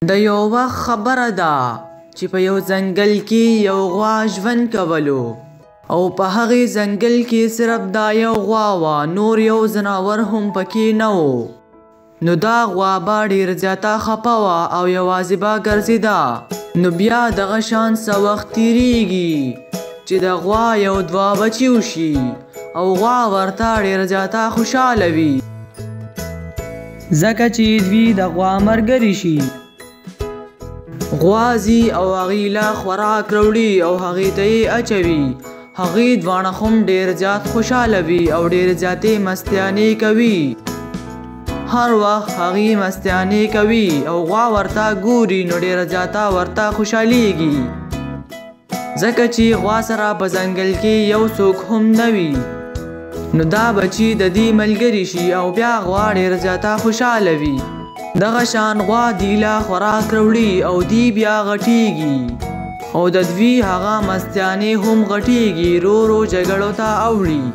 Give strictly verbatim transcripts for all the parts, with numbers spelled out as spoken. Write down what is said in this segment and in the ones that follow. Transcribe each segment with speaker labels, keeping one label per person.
Speaker 1: د یو وخت خبره ده چې په یو ځنګل کې یو غوا ژوند کولو او په هغې ځنګل کې صرف دا یو غوا وه، نور یو ځناور هم پکې نه و. نو دا غوا به ډېر زیاته خفه وه او یوازې به ګرځېده. نو بیا دغه شان څه وخت تېرېږي چې د غوا یو دوه بچي وشي او غوا ورته ډېر زیاته خوشحاله وي، ځکه چې دوی د غوا ملګري شي. غوا ځي او هغې له خوراک راوړي او هغې ته یې اچوي. هغې دواړه هم ډېر زیات خوشحاله وي او ډېر زیاتې مستیانې کوي. هر وخت هغې مستیانې کوي او غوا ورته ګوري نو ډېره زیاته ورته خوشحالیږي، ځکه چې غوا سره په ځنګل کې یو څوک هم نه وي. نو دا بچي د دې ملګري شي او بیا غوا ډېره زیاته خوشحاله وي. دغه شان غوا دی له خوراک راوړي او دی بیا غټېږي او د دوی هغه مستیانې هم غټېږي، رو رو جګړو ته اوړي.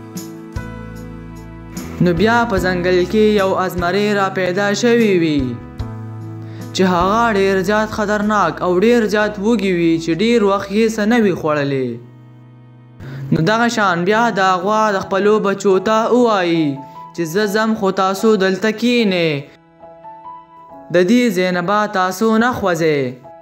Speaker 1: نو بیا په ځنګل کې یو ازمری را پیدا شوی وي چې هغه ډېر زیات خطرناک او ډېر زیات وږي وي چې ډېر وخت یې څه نه وي خوړلی. نو دغه شان بیا دا غوا د خپلو بچو ته ووایي چې زه ځم خو تاسو دلته کښېنئ، د دې ځای نه به تاسو نه خوځئ،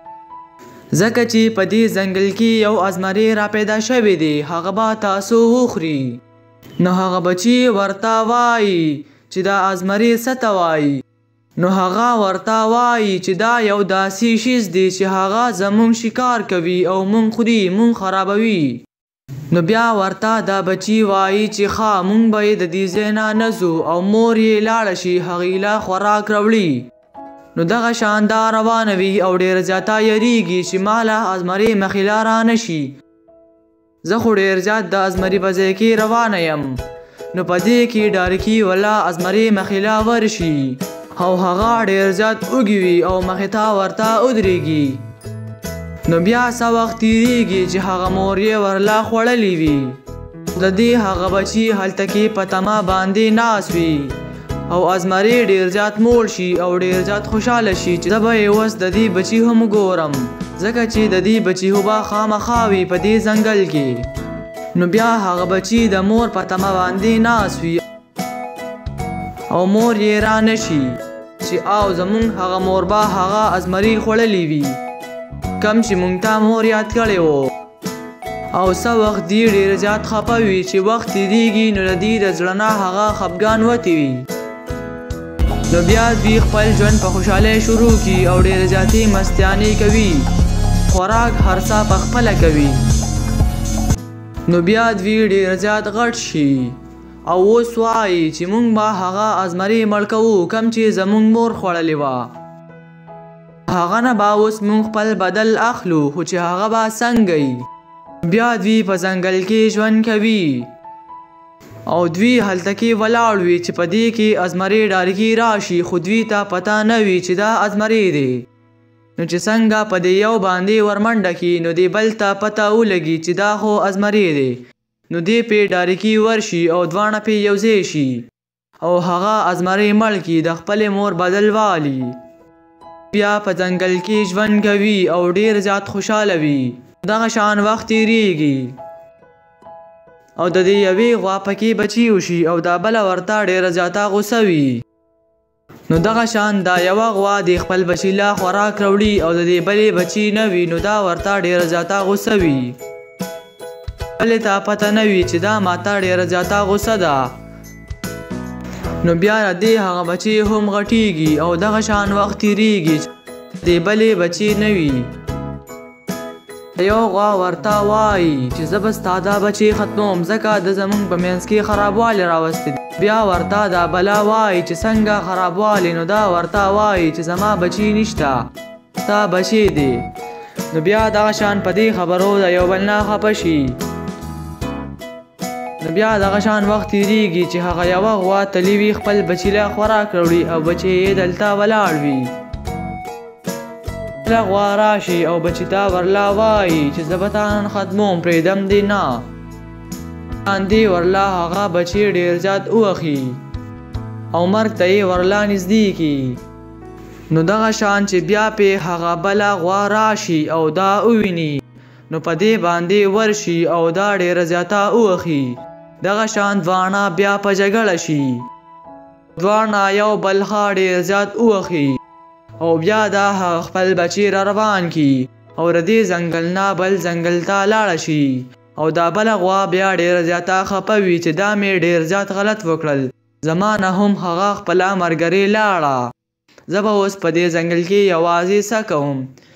Speaker 1: ځکه چې په دې ځنګل کې یو ازمری را پیدا شوی دی، هغه به تاسو وخوري. نو هغه بچي ورته وایي چې دا ازمری څه ته وایي. نو هغه ورته وایي چې دا یو داسې شیز دی چې هغه زموږ شکار کوي او مونږ خوري، مونږ خرابوي. نو بیا ورته دا بچي وایي چې ښه مونږ به یې د دې ځای نه نه ځو او مور یې لاړه شي هغې له خوراک راوړي. نو دغه شان دا روانه وي او ډېره زیاته یریږي چې ما له ازمري مخې له رانه شي. زه خو ډېر زیات د ازمري په ځای کې روانه یم. نو په دې کې ډارکي ولا ازمري مخې له ورشي او هغه ډېر زیات وږي وي او مخې ته ورته ودرېږي. نو بیا څه وخت تېرېږي چې هغه مور یې ورله خوړلې وي. د دې هغه بچي هلته کې په تمه باندې ناست وي او ازمري ډېر زیات موړ شي او ډېر زیات خوشحاله شي چې زه به یې اوس د دې بچي هم ګورم، ځکه چې د دې بچي خو به خامخا وي په دې ځنګل کې. نو بیا هغه بچي د مور په تمه باندې ناست وي او مور یې رانه شي چې او زمونږ هغه مور به هغه ازمري خوړلی وي کم چې مونږ ته مور یاد کړی و. او څه وخت دی ډېر زیات خفه وي چې وخت تېرېږي نو د دې د زړه نه هغه خفګان وتې وي. نو بیا دوی خپل ژوند په خوشحالۍ شروع کړي او ډېرې زیاتې مستیانې کوي، خوراک هر څه پخپله کوي. نو بیا دوی ډېر زیات غټ شي او اوس وایي چې مونږ به هغه ازمري مړ کوو کم چې زمونږ مور خوړلې وه، هغه نه به اوس مونږ خپل بدل اخلو، خو چې هغه به څنګه وي. بیا دوی په ځنګل کې ژوند کوي او دوی هلته کې ولاړ وي چې په دې کې ازمري ډارګي راشي، خو دوی ته پته نه وي چې دا ازمري دی. نو چې څنګه په دې یو باندې ورمنډه کړي نو دې بل ته پته ولګي چې دا خو ازمري دی. نو دې پې ډارګي ورشي او دواړه پې یو ځای شي او هغه ازمري مړ کړي، د خپلې مور بدل والي. بیا په ځنګل کې ژوند کوي او ډېر زیات خوشحاله وي. دغه شان وخت تېرېږي او د دې یوې غوا پکې بچي وشي او دا بله ورته ډېره زیاته غوسه وي. نو دغه شان دا یوه غوا د خپل بچي له خوراک راوړي او د دې بلې بچي نه وي، نو دا ورته ډېره زیاته غوسه وي. بلې ته پته نه وي چې دا ماته ډېره زیاته غوسه ده. نو بیا د دې هغه بچي هم غټېږي او دغه شان وخت تېرېږي چې د بلې بچي نه وي. یو غوا ورته وایي چې زه به ستا دا بچي ختموم ځکه د زمونږ په منځ کې خرابوالی راوستی دی. بیا ورته دا بله وایي چې څنګه خرابوالی. نو دا ورته وایي چې زما بچي نشته، ستا بچي دی. نو بیا دغه شان په دې خبرو د یو بل نه خفه شي. نو بیا دغه شان وخت تېرېږي چې هغه یوه غوا تلي وي خپل بچي له خوراک راوړي او بچي یې دلته ولاړ وي. بله غوا راشي او بچي ته ورله وایي چې زه به تا نن ختموم، پرېږدم دې نه. باندې ورله هغه بچي ډېر زیات ووخي او مرګ ته یې ورله نږدې کړي. نو دغه شان چې بیا پې هغه بله غوا راشي او دا وویني نو په دې باندې ورشي او دا ډېره زیاته ووخي. دغه شان دواړه بیا په جګړه شي. دواړه یو بل ښه ډېر زیات ووخي او بیا دا هغه خپل بچي را روان کي او د دې ځنګل نه بل ځنګل ته لاړه شي. او دا بله غوا بیا ډېره زیاته خفه وي چې دا مې ډېر زیات غلط وکړل، زما نه هم هغه خپله ملګرې لاړه، زه به اوس په دې ځنګل کې یوازې څه کوم.